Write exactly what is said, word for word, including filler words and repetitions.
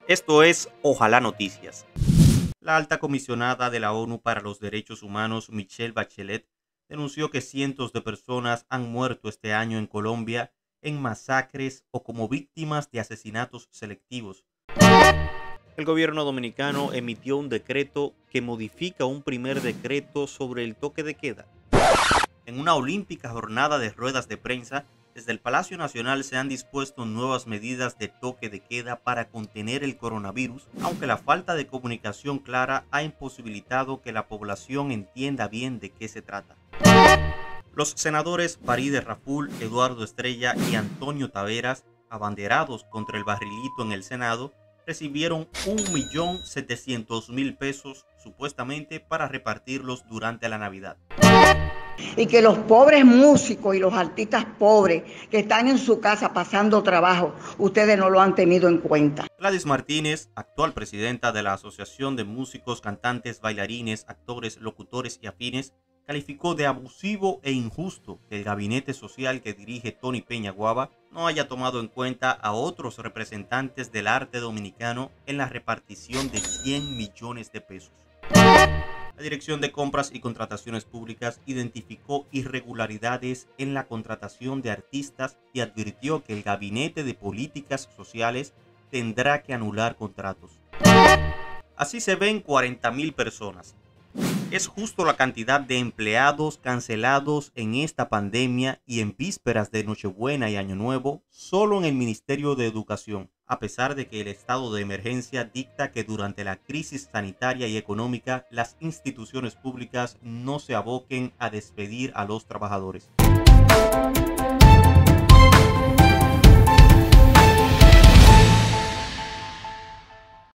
Esto es Ojalá Noticias. La alta comisionada de la ONU para los Derechos Humanos, Michelle Bachelet, denunció que cientos de personas han muerto este año en Colombia en masacres o como víctimas de asesinatos selectivos. El gobierno dominicano emitió un decreto que modifica un primer decreto sobre el toque de queda. En una olímpica jornada de ruedas de prensa, desde el Palacio Nacional se han dispuesto nuevas medidas de toque de queda para contener el coronavirus, aunque la falta de comunicación clara ha imposibilitado que la población entienda bien de qué se trata. Los senadores Farideh Raful, Eduardo Estrella y Antonio Taveras, abanderados contra el barrilito en el Senado, recibieron un millón setecientos mil pesos supuestamente para repartirlos durante la Navidad. Y que los pobres músicos y los artistas pobres que están en su casa pasando trabajo, ustedes no lo han tenido en cuenta. Gladys Martínez, actual presidenta de la Asociación de Músicos, Cantantes, Bailarines, Actores, Locutores y Afines, calificó de abusivo e injusto que el gabinete social que dirige Tony Peña Guava no haya tomado en cuenta a otros representantes del arte dominicano en la repartición de cien millones de pesos. La Dirección de Compras y Contrataciones Públicas identificó irregularidades en la contratación de artistas y advirtió que el Gabinete de Políticas Sociales tendrá que anular contratos. Así se ven cuarenta mil personas. Es justo la cantidad de empleados cancelados en esta pandemia y en vísperas de Nochebuena y Año Nuevo solo en el Ministerio de Educación, a pesar de que el estado de emergencia dicta que durante la crisis sanitaria y económica las instituciones públicas no se aboquen a despedir a los trabajadores.